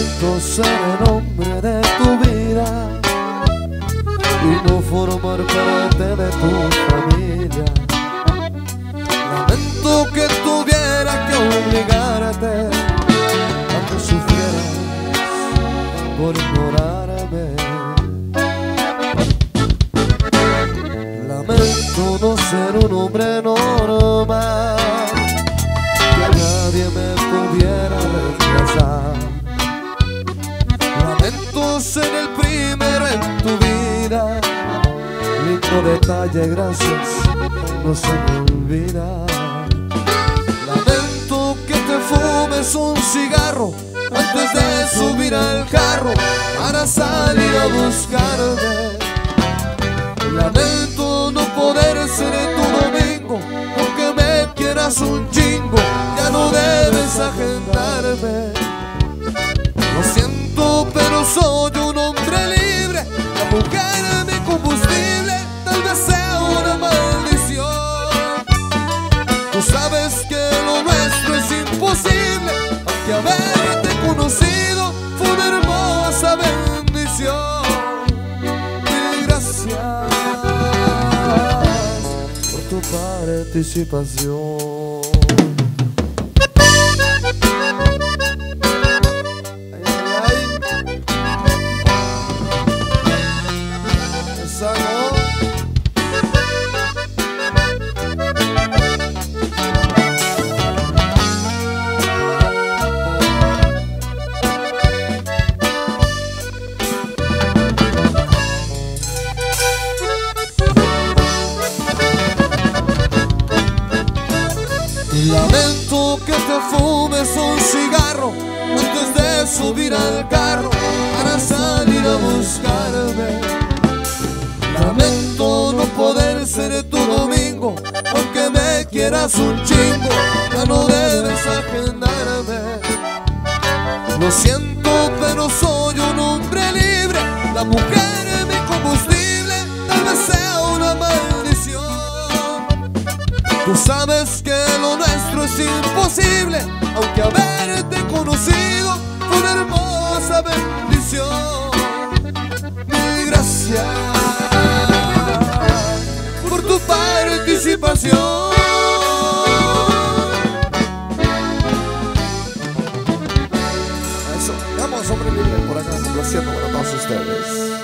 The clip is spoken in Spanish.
Lamento ser el hombre de tu vida y no formar parte de tu familia. Lamento que tuviera que obligarte a que sufrieras por ignorarme. Lamento no ser un hombre normal, que a nadie me pudiera reemplazar. Lamento ser el primero en tu vida, lindo detalle, gracias, no se me olvida. Lamento que te fumes un cigarro antes de subir al carro para salir a buscarme. Lamento no poder ser tu domingo, aunque me quieras un chingo, ya no debes agendarme. Lo siento, pero soy un hombre libre, la mujer es mi combustible, tal vez sea una maldición. Tú sabes que lo nuestro es imposible, aunque haberte conocido fue una hermosa bendición. Mil gracias por tu participación. Lamento que te fumes un cigarro antes de subir al carro para salir a buscarme. Lamento no poder ser tu domingo, aunque me quieras un chingo, ya no debes agendarme. Lo siento, pero soy un hombre libre, la mujer es mi combustible, tal vez sea una maldición. Tú sabes que lo nuestro es imposible, aunque haberte conocido fue una hermosa bendición. Mil gracias por tu participación. Eso, vamos, hombre libre por acá, complaciendo para todos ustedes.